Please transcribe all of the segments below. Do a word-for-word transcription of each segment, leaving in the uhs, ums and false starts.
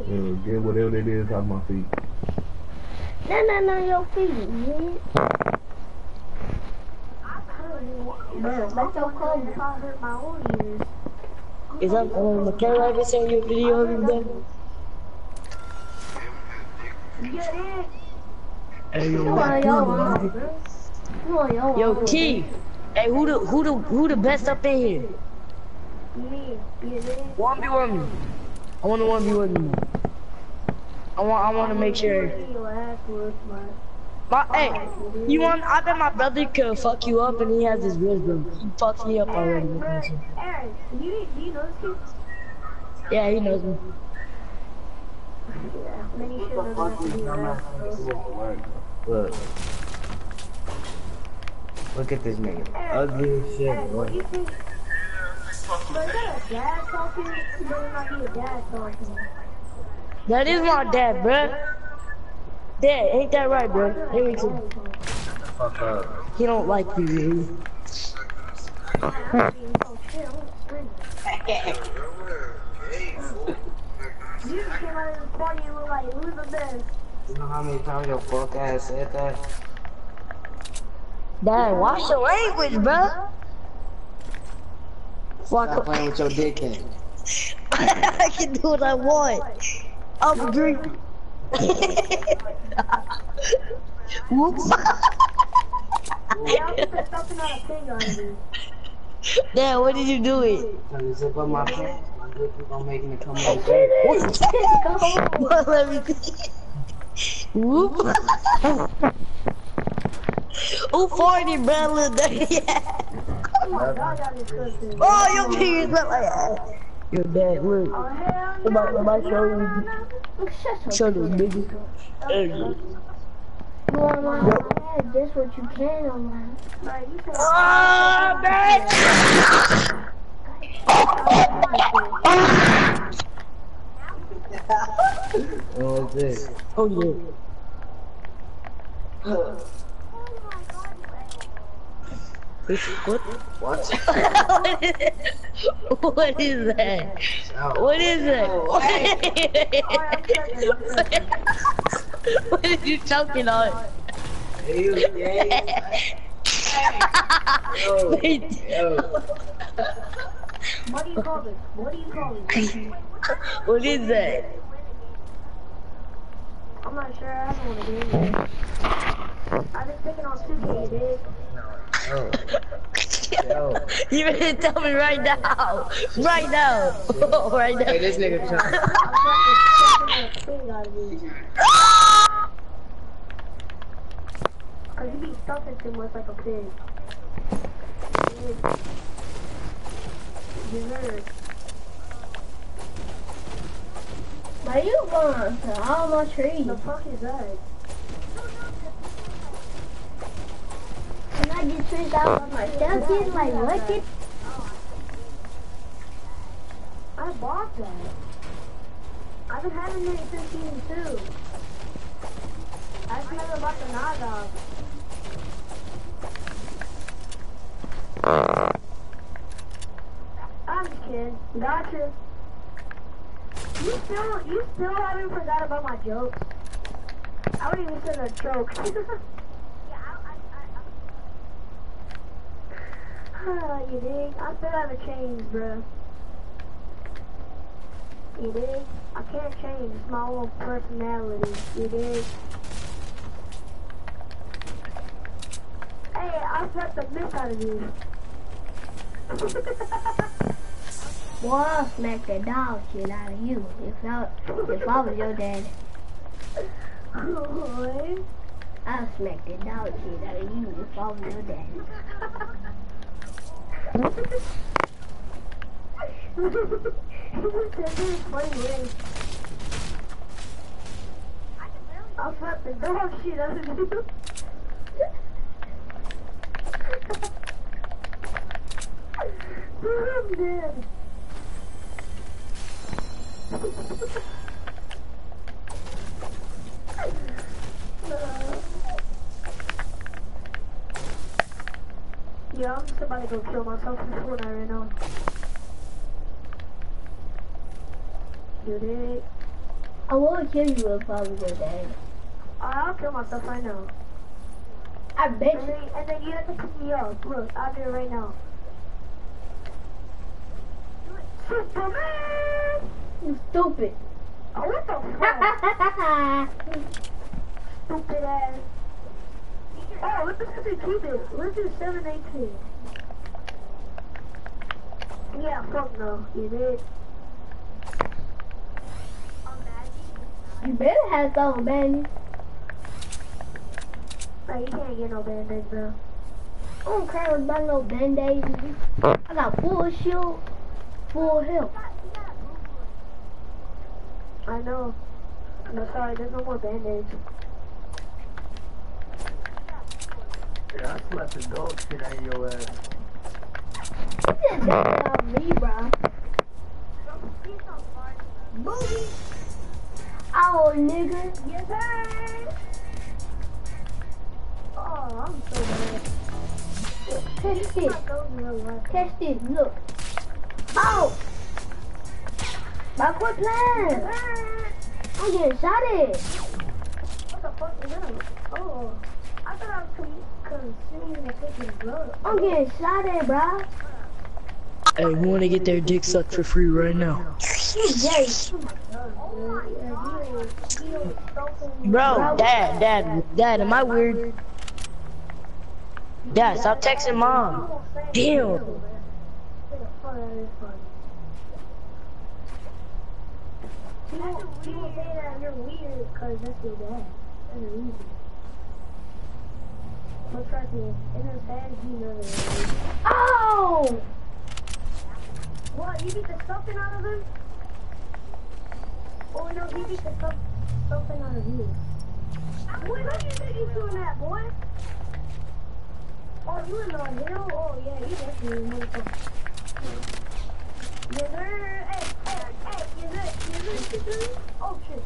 Uh, get whatever that is off my feet. No, no, no, your feet, man. Bro, let your clothes if I hurt my own ears. Is that um, can I ever send you a video of him then? Get it? Hey, Come on, yo, Come on, yo. Yo, Key. Hey, who the who the who the best up in here? Me, get it? One v one me. I want to one v one me. I want I want to make sure. My, hey, you want? I bet my brother could fuck you up, and he has his wisdom. He fucked me up already. Aaron, Aaron, do you, do you know this kid? Yeah, he knows me. Yeah, then you should know that to do that. Look. Look at this nigga. Aaron, Ugly as shit, Aaron, what do boy. you think? But is that a dad talking? It better not be a dad talking. That is my dad, bruh. Dad, ain't that right, bruh? Here we go. Fuck up. He don't like you, really. You just came out of the party and were like, who's the best? You know how many times your fuck ass said that? Dad, watch your language, bruh. Fuck Stop playing with your dickhead. I can do what I want. I'm drink. Whoops. Dad, what did you do it? Trying to zip up my pants. My dick is gonna make me come out. What? Let me see. Whoop. Who farted, bro? Little dirty ass. Oh, your fingers look like that. Your dad, look. Come on, let me show you. Show this nigga. There you go. You want my head, just what you can on my Oh, bitch! What was this? Oh, yeah. What? What? What is that? What is that? What are you choking on? Hey, you gay? Yo, yo. What do you call it? What do you call it? What is that? I'm not sure. I don't want to do it. I just picking on two K, dude. Yo. Yo. You better tell me right now. Right now. Right now. Hey, this nigga trying. Cause you be stuffing too much like a pig. You heard. Why you going to all my trees? The fuck is that? Can I get trees out of myself? Getting like wicked? I bought that. I've been having it since season two. I just never bought the knockoff. I'm just kidding. Gotcha. You still, you still haven't forgot about my jokes. I wouldn't even say a joke. Yeah, I, I, I. You dig? I still haven't changed, bro. You dig? I can't change. It's my own personality. You dig? Hey, I slapped the mess out of you. Boy, I'll smack the dog shit out of you if I, if I was your dad. What? I'll smack the dog shit out of you if I was your dad. That's a funny way. I'll slap the dog shit out of you. I'm dead. Yeah, I'm just about to go kill myself in Fortnite right now. You dig? I would kill you if I was your dad. I'll kill myself right now. I bet And you. then, and then you have to pick me up. Look, I'll do it right now. Superman! You stupid. Oh, what the fuck? Stupid ass. Oh, let's just keep it. Let's do seven eighteen. Yeah, fuck no. You did. You better have some, man. No, you can't get no band-aids, bro. I don't care about no band-aids. I got full shield, full health. I know. No, sorry, there's no more band-aids. Yeah, I slapped the dog shit out of your ass. You didn't know about me, bro. Boogie! Oh, nigga. Yes, sir! Oh, I'm so mad. Test it. Test it. Look. Oh! Bro, quit playing. I'm getting shot at. What the fuck is that? Oh, I thought I was consuming the fucking blood. I'm getting shot at, bro. Hey, we want to get their dick sucked for free right now. You gay. Bro, dad, dad, dad, am I weird? Dad, stop texting mom. Damn. People say that you're weird because that's your dad. That's the reason. But trust me, in his head, he knows it. Oh! What, you beat the stuffing out of him? Oh no, he beat the stuff, stuffing out of you. Boy, look at you doing that, boy. Oh, you in the hill? Oh yeah, you definitely a motherfucker. Yes, sir. Hey, hey, hey, yes, sir. Yes, sir. Yes, sir. Oh shit.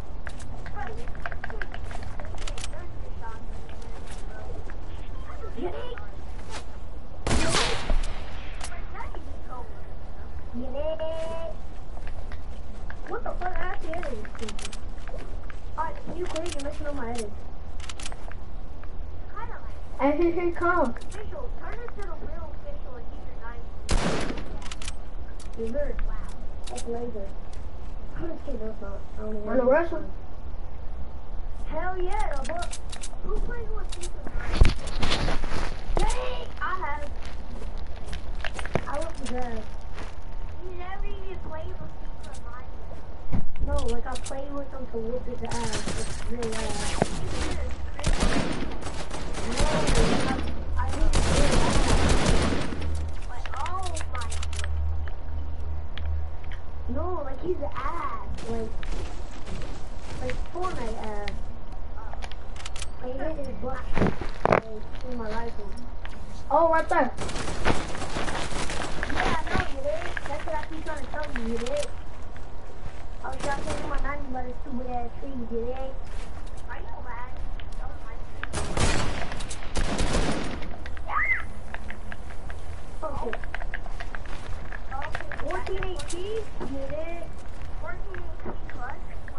Get it? What the fuck? I actually edited this thing. Alright, you quit, you're messing up my edit. And here he comes. Official, turn it to the real official and keep your guys. Dessert. Wow. That's laser. I'm just kidding, that's not. I don't know. Wanna wrestle? Hell yeah, but who plays with FIFA? Dang! I have. I love the grass. You never even played with FIFA. No, like I played with them to whip his ass. It's real ass. No, I, I didn't do that. Like, oh my. No, like he's an ass. Like, like Fortnite ass. I hit his butt. Like, in my rifle. Oh, right there. Yeah, I know, you did. That's what I keep trying to tell you, you did. I was trying to tell you my ninety by the stupid ass tree, you did. I know, man. That was my tree. Oh, shit. fourteen eighteen, you did. fourteen eighteen plus.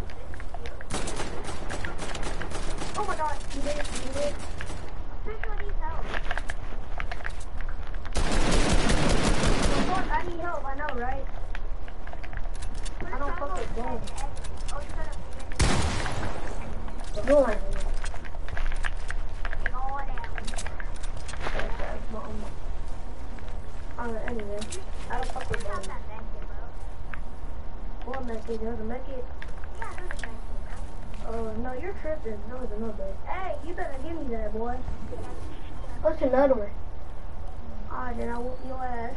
Oh my god, you did, you did. Official needs help. I need help, I know, right? I don't fuck with that. Go on. Alright, anyway. I don't fuck with that. What message? There's a message? Yeah, there's a message. Oh, no, you're tripping. No, there's another. Hey, you better give me that, boy. What's another one? Alright, then I'll whoop your ass.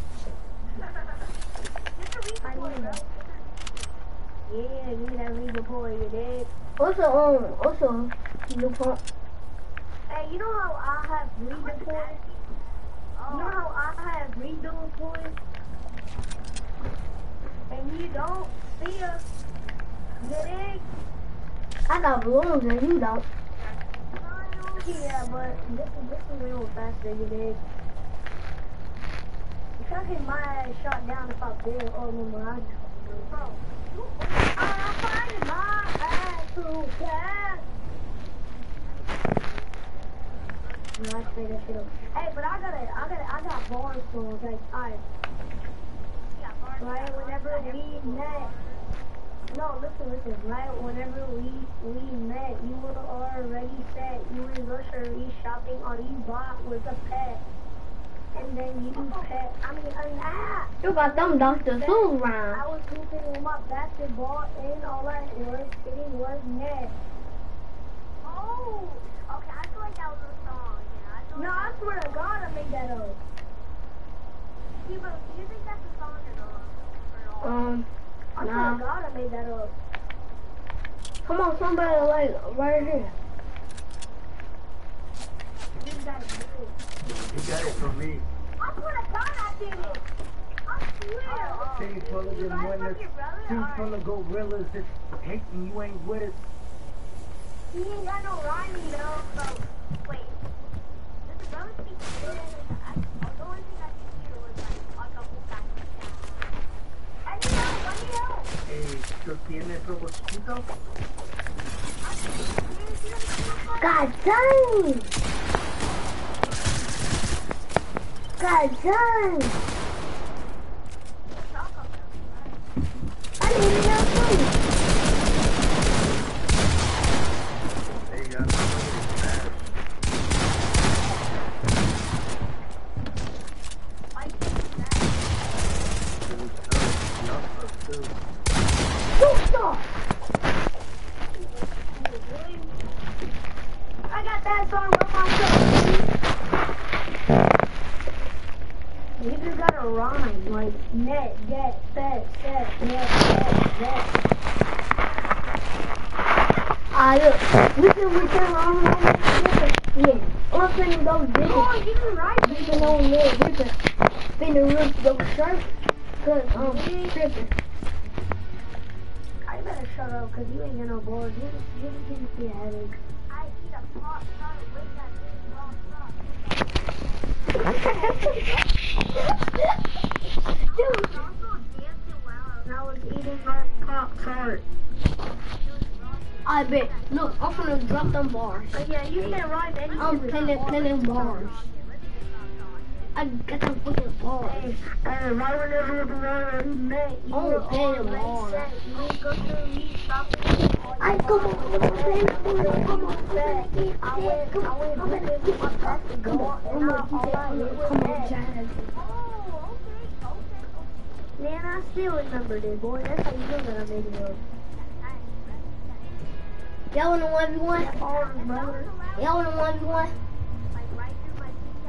I need that. Yeah, give me that Reaper boy, you did. Also, um, also, you pump. Hey, you know how I have Reaper points? You know how I have Reaper points? And you don't see us? Get it? I got balloons and you don't. Yeah, but this is, this is real faster, you dig? If I get my ass shot down if I fail, oh no, no, I just... Bro, I'm finding my Make that shit up. Hey, but I got it. I got it. I got bars for like, alright. Right, whenever we met. No, listen, listen. Right, whenever we we met, you were already set. You were grocery shopping, all you bought was a pet. And then you pet. I mean, and ah. You got them Doctor Seuss round. I was hooping with my basketball, and all I was hitting was net. Oh, okay. I feel like that was a song. Yeah, I feel No, like I swear to God, I made that up. See, but do you think that's a song or not? Or not? Um, I swear Nah. to God, I made that up. come on, somebody like right here. You gotta do it. You got it from me. I swear to God, I did it. I swear. Team full of them winners. Team full of gorillas that's hating you ain't with us. He ain't got no rhyming though. So, Wait. Does the brother speak English? I, the only thing I could hear was like on the whole back. I need help. I need help. Hey, ¿tú tienes robotcito? God dang! God dang! I need help too. Hey, you got somebody fast. I got that song by myself. You just gotta rhyme like net, get, set, set, net, set, net. Ah, look, we can we can run on this. Yeah, I'm finna go dig it. Oh, you can write We can on there. We can finna rip your shirt. Cause um, tripping. I better shut up because you ain't got no balls. You just, you just give me a headache. I eat a pot, try to wake that big long Dude, also dancing well. I was eating my Pop Tart. I bet. Look, I'm finna drop them bars. But yeah, you can't rhyme anything. I'm pinning, pinning bars. I got them fucking bars. Hey, hey, right whenever you were met, you Oh, were damn, already Lord. set. You didn't go through me shopping. I come on, come on, come on, Set. I went, I went hooping with my basketball, and I, all I did was come on, net. Jazz. Oh, okay, okay, Man, I still remember it, boy. That's how you know that I made it up. Y'all wanna one v one? Bars, brother. Y'all wanna one v one? like right through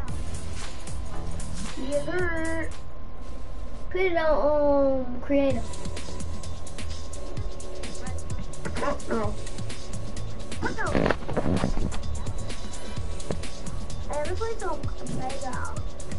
my Yes, sir. Put it on um creative. Oh, no. What the? Hey, let's play some playground.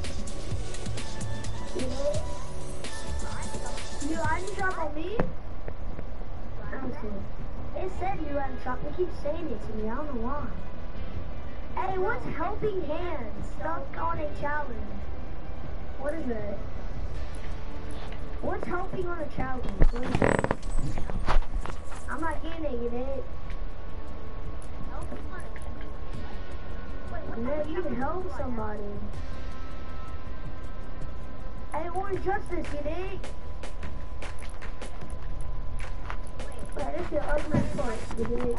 You hadn't shot on me? I don't see it. It said you hadn't shot. They keep saying it to me. I don't know why. Hey, what's helping hands stuck on a challenge? What is that? What's helping on a challenge? What is that? I'm not getting it. Man, you can help somebody. Hey, Orange Justice, you dig? Wait, this is your ugly foot, you dig?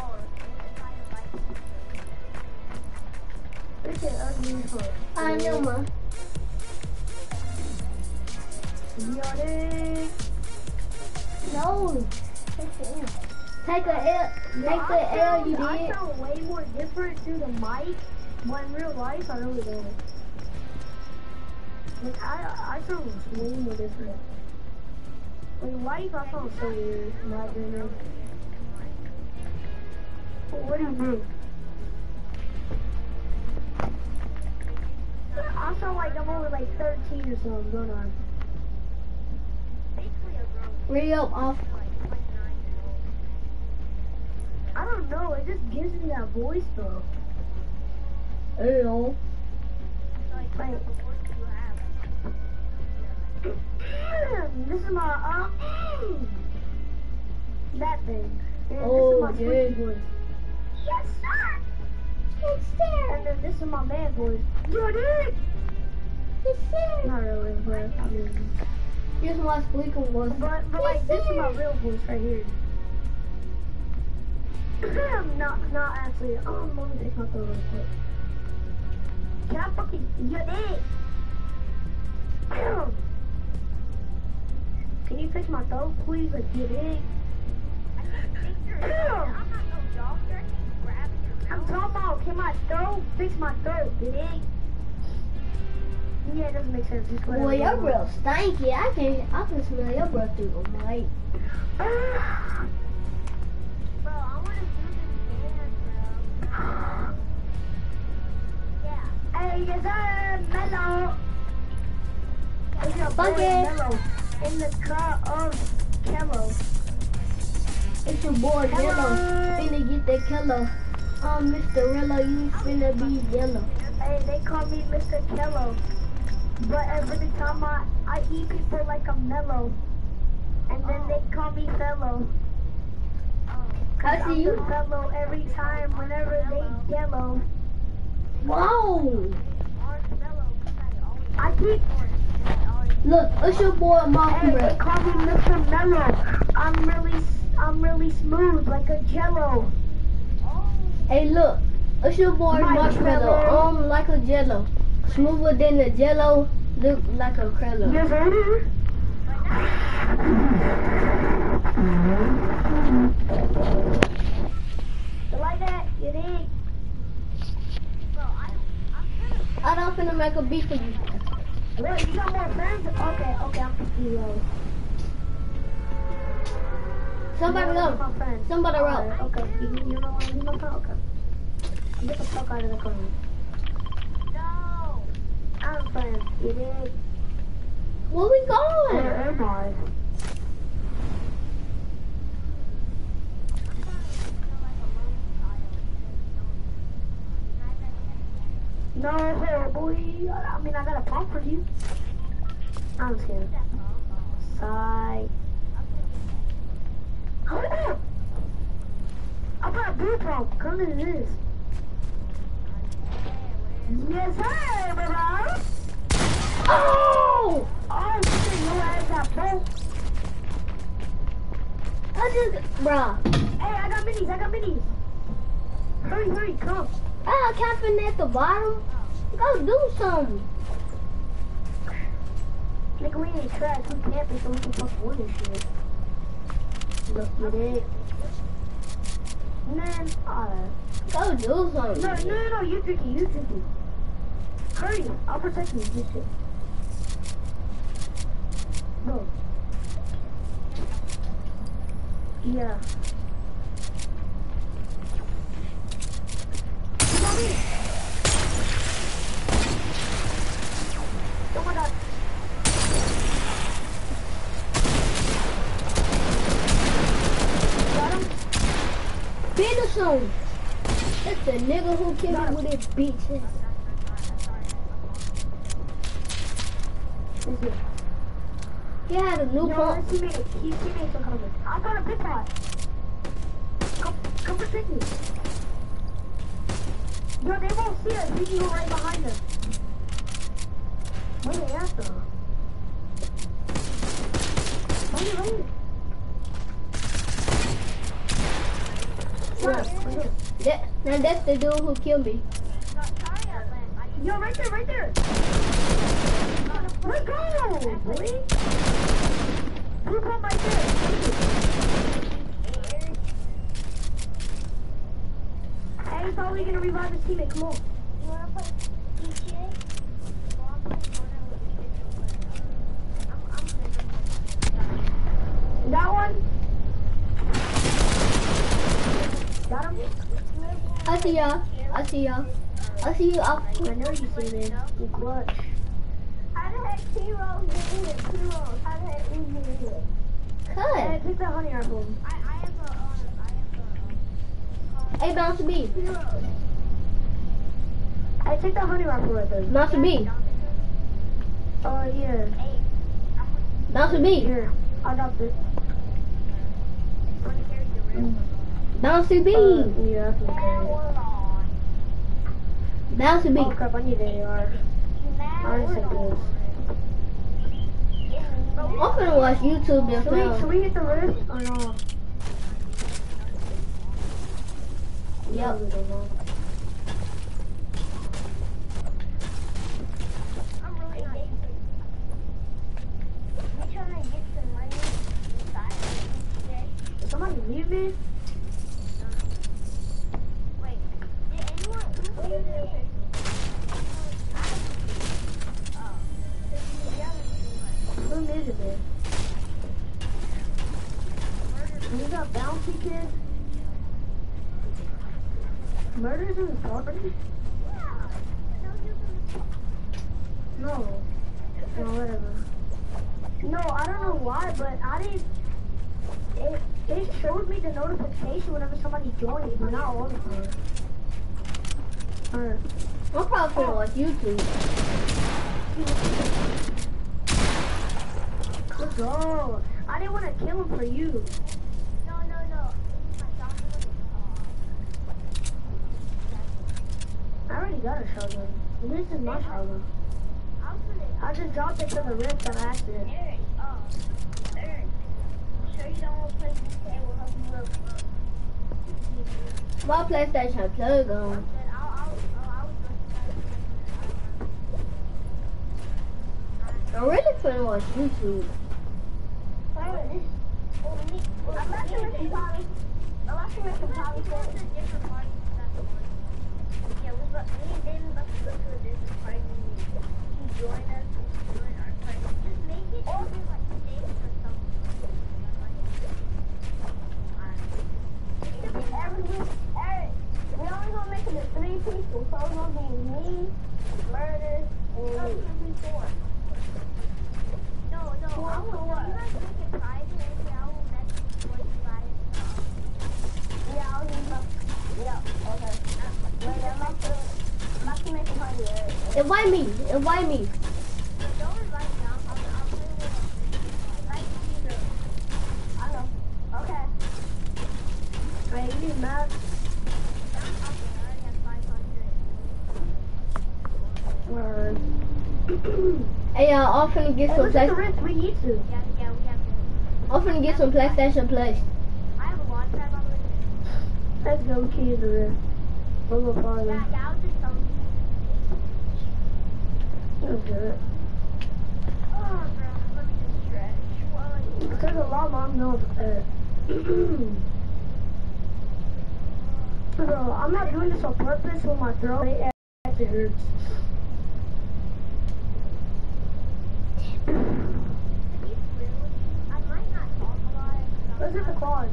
This is your ugly foot. I know, ma. You on it? No. Take a L. Take the L, you I did. sound way more different through the mic, but in real life, I really don't. Like, I, I sound way more different. In life, I sound so weird. Not doing it. What do you mean? I sound like I'm only like thirteen or something, don't I? Ready up, off. I don't know, it just gives me that voice though. L. Wait. This is my, uh, mm, that thing. And Oh, this is my dude. squeaky voice. Yes, sir! It's there. And then this is my man voice. Yo, dude. It's there. Not really, but I mean, here's my squeaking voice. But, but like, this is my real voice right here. not, not actually. Um, let me take my throat real quick. Can I fucking, yo, dude. Can you fix my throat, please? Like, you dig? I'm not no doctor. He's grabbing your I'm talking about, can my throat fix my throat, you dig? Yeah, it doesn't make sense. Just Boy, your breath stinky. I can I can smell your breath through the mic. Bro, I want to do this dance, bro. Yeah. Hey, yes, sir, Mellow. It's your Fuck boy, it. Mellow. In the car of Kello. It's your boy Yellow. Finna get that killer. Um, Mister Rello, you finna be yellow. Hey, they call me Mister Kello. But every time I, I eat people like I'm mellow. And then they call me fellow. I I'm see you. the fellow every time whenever they yellow. Wow. I keep, Look, it's your boy Mark hey, they Red. call me Mister Mellow. I'm really, I'm really smooth like a jello. Hey, look, it's your boy Marshmallow. Um, like a jello. Smoother than the jello, look like a Krello. Yes, sir. You like that? You think? I don't finna make a beat for you. Wait, you got more friends? Okay, okay, I'm fifty low. Somebody You know go. my friend. Somebody roll. Alright, okay, you, you know what? You my friend? Okay. Get the fuck out of the car. No. I'm friends. You dig? Where we going? Where am I? No, boy. I mean, I got a pump for you. I'm scared. Sigh. I got a blue pump. Come to this. Yes, sir, bro. Oh! Oh, shit, you ass got both. I just, bruh. Hey, I got minis. I got minis. Hurry, hurry, come. Ah, camping at the bottom. Go do something. Nigga, we ain't trash. We camping so we can fuck win this shit. Look, you dig? Man, alright. Go do something. No, no, no, no, you drinking, you drinking. Hurry, I'll protect you, this shit. Bro. Yeah. Come in. Oh my god. Got him? Finish him. That's the nigga who killed me with his bitch. Is it? He had a new No, pump. his teammate, his teammates are coming. I got a big pot. Come, come protect me. Yo, they won't see us. We can go right behind us. Where they at though? Right here, right here. Yeah, right here. That, now that's the dude who killed me. Yo, right there, right there. Let's go, boy. Blue pump right there. Hey, he's probably gonna revive his teammate. Come on. You wanna play G T A? Well, I'm playing Fortnite with you. I'm, I'm That one? Got him? I see y'all. I see y'all. I see you up. I know you see me. You clutch. How the heck T-Rose get in it? T-Rose, how the heck is he in it? Hey, Cut. pick the honey rifle. I, I have a, um, I have a, Hey, bounce B. T-Rose. Hey, take the honey rifle right there. Bounce B. Oh, yeah. Hey, I'm Bounce B. Here, I got this. gonna carry the real one. Bounce B. Uh, yeah, I can carry it. Hold on. Bounce B. Oh crap, I need A R. I need something else. I'm finna watch YouTube and Should we, should film. we hit the rift or no? Yep. We don't know. I'm really not. We trying to get some money inside today. Did somebody leave me? Wait, did anyone who used their picture? Oh, Who muted me? We got bouncy kid. Murders in the property? No. No, whatever. No, I don't know why, but I didn't. It, it showed me the notification whenever somebody joined, but not all the time. Alright. I'm probably finna watch YouTube. Let's go. I didn't want to kill him for you. No, no, no. I already got a shotgun. This is my shotgun. I was gonna. I just dropped it to the rift on accident. Eric, oh, Eric. Sure you don't want to play G T A? We'll help you up. My PlayStation plug on. I'm really finna watch YouTube. I'm not sure if Polly. I'm not sure if Polly said it's a different party. Yeah, we but me and David about to go to a different party. He joined us. He joined our party. Just make it over like safe or something. Everyone, Eric, we only gonna make it a three people, so it's gonna be me, Murder, and you. Four. No, no, I will. You guys make it private, and I will message you you guys. Yeah, I'll leave up. Yeah, okay. Wait, I'm not gonna, I'm not gonna make a party, Eric. Invite me. Invite me. But don't invite me. I'm, I'm, I'm playing with invite you too. I know. Okay. Wait, you need math? I'm talking. I already have five hundred. Alright. Hey, y'all, I'm finna get Hey, some look at the play. rift, we need to. Yeah, yeah, we have to. I'm finna get some PlayStation Plus. I have a launch pad on the Let's go key in the rift. We'll go farther. Yeah, yeah, I was just telling you. Let's do it. Oh, bro, let me just stretch. Well, Because a lot of mom knows that. Bro, I'm not doing this on purpose with my throat. It actually hurts. I might not talk a lot. Look at the quads.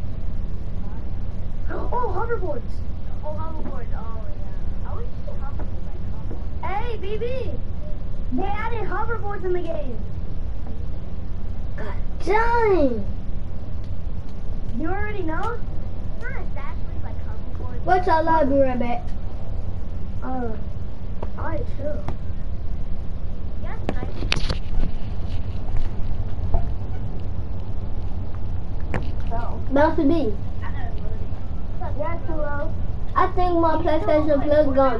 Oh, hoverboards. Oh, hoverboard. Oh, yeah. I wish you could hoverboard like hoverboard. Hey, B B. They added hoverboards in the game. God dang. You already know? It's not exactly like hoverboard. What's our library back? Uh, alright, chill. Yeah, it's nice. So, Bounce B. I gotta load it. Yeah, too low. I think my PlayStation Plus gone.